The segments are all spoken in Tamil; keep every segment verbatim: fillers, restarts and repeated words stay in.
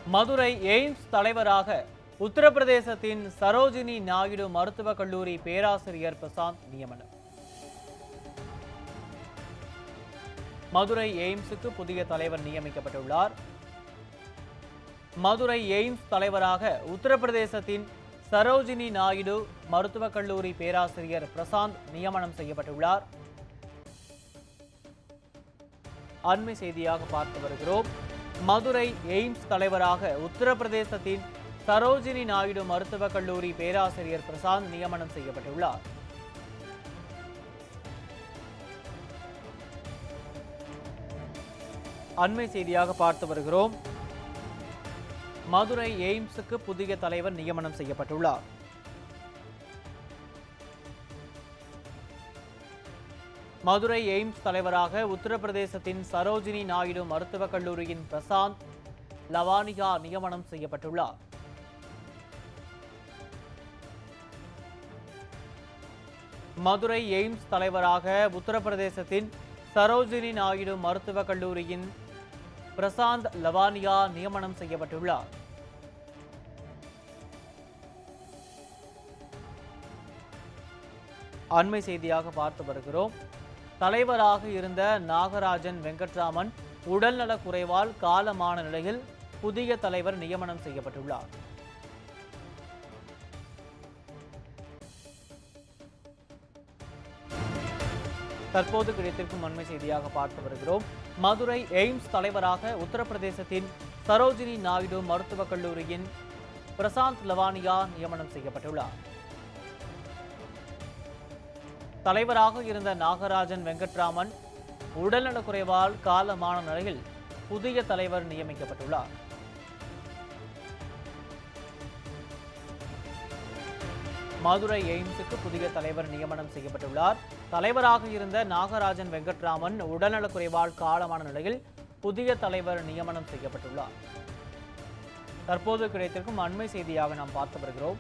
மதுரை எய்ம்ஸ் தலைவராக உத்தரப்பிரதேசத்தின் சரோஜினி நாயுடு மருத்துவக் கல்லூரி பேராசிரியர் பிரசாந்த் நியமனம். மதுரை எய்ம்ஸுக்கு புதிய தலைவர் நியமிக்கப்பட்டுள்ளார். மதுரை எய்ம்ஸ் தலைவராக உத்தரப்பிரதேசத்தின் சரோஜினி நாயுடு மருத்துவக் கல்லூரி பேராசிரியர் பிரசாந்த் நியமனம் செய்யப்பட்டுள்ளார். அண்மை செய்தியாக பார்த்து வருகிறோம். மதுரை எய்ம்ஸ் தலைவராக உத்தரப்பிரதேசத்தின் சரோஜினி நாயுடு மருத்துவக் கல்லூரி பேராசிரியர் பிரசாந்த் நியமனம் செய்யப்பட்டுள்ளார். அண்மை செய்தியாக பார்த்து வருகிறோம். மதுரை எய்ம்ஸுக்கு புதிய தலைவர் நியமனம் செய்யப்பட்டுள்ளார். மதுரை எய்ம்ஸ் தலைவராக உத்தரப்பிரதேசத்தின் சரோஜினி நாயுடு மருத்துவக் கல்லூரியின் பிரசாந்த் லவானியா நியமனம் செய்யப்பட்டுள்ளார். மதுரை எய்ம்ஸ் தலைவராக உத்தரப்பிரதேசத்தின் சரோஜினி நாயுடு மருத்துவக் கல்லூரியின் பிரசாந்த் லவானியா நியமனம் செய்யப்பட்டுள்ளார். அண்மை செய்தியாக பார்த்து வருகிறோம். தலைவராக இருந்த நாகராஜன் வெங்கட்ராமன் உடல்நலக் குறைவால் காலமான நிலையில் புதிய தலைவர் நியமனம் செய்யப்பட்டுள்ளார். தற்போது கிடைத்திருக்கும் அண்மை செய்தியாக பார்த்து வருகிறோம். மதுரை எய்ம்ஸ் தலைவராக உத்தரப்பிரதேசத்தின் சரோஜினி நாயுடு மருத்துவக் கல்லூரியின் பிரசாந்த் லவானியா நியமனம் செய்யப்பட்டுள்ளார். தலைவராக இருந்த நாகராஜன் வெங்கட்ராமன் உடல்நலக் குறைவால் காலமான நிலையில் புதிய தலைவர் நியமிக்கப்பட்டுள்ளார். மதுரை எய்ம்ஸுக்கு புதிய தலைவர் நியமனம் செய்யப்பட்டுள்ளார். தலைவராக இருந்த நாகராஜன் வெங்கட்ராமன் உடல்நலக் குறைவால் காலமான நிலையில் புதிய தலைவர் நியமனம் செய்யப்பட்டுள்ளார். தற்போது கிடைத்திருக்கும் அண்மை செய்தியாக நாம் பார்த்து வருகிறோம்.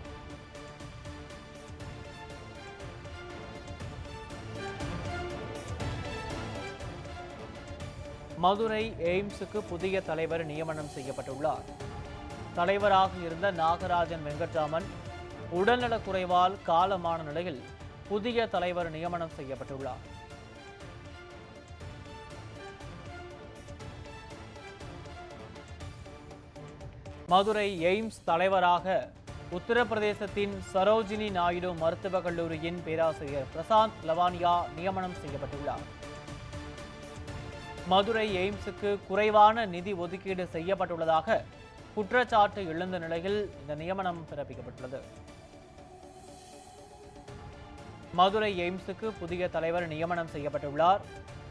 மதுரை எய்ம்ஸுக்கு புதிய தலைவர் நியமனம் செய்யப்பட்டுள்ளார். தலைவராக இருந்த நாகராஜன் வெங்கட்ராமன் உடல்நலக் குறைவால் காலமான நிலையில் புதிய தலைவர் நியமனம் செய்யப்பட்டுள்ளார். மதுரை எய்ம்ஸ் தலைவராக உத்தரப்பிரதேசத்தின் சரோஜினி நாயுடு மருத்துவக் கல்லூரியின் பேராசிரியர் பிரசாந்த் லவானியா நியமனம் செய்யப்பட்டுள்ளார். மதுரை எய்ம்ஸுக்கு குறைவான நிதி ஒதுக்கீடு செய்யப்பட்டுள்ளதாக குற்றச்சாட்டு எழுந்த நிலையில் இந்த நியமனம் பிறப்பிக்கப்பட்டுள்ளது. மதுரை எய்ம்ஸுக்கு புதிய தலைவர் நியமனம் செய்யப்பட்டுள்ளார்.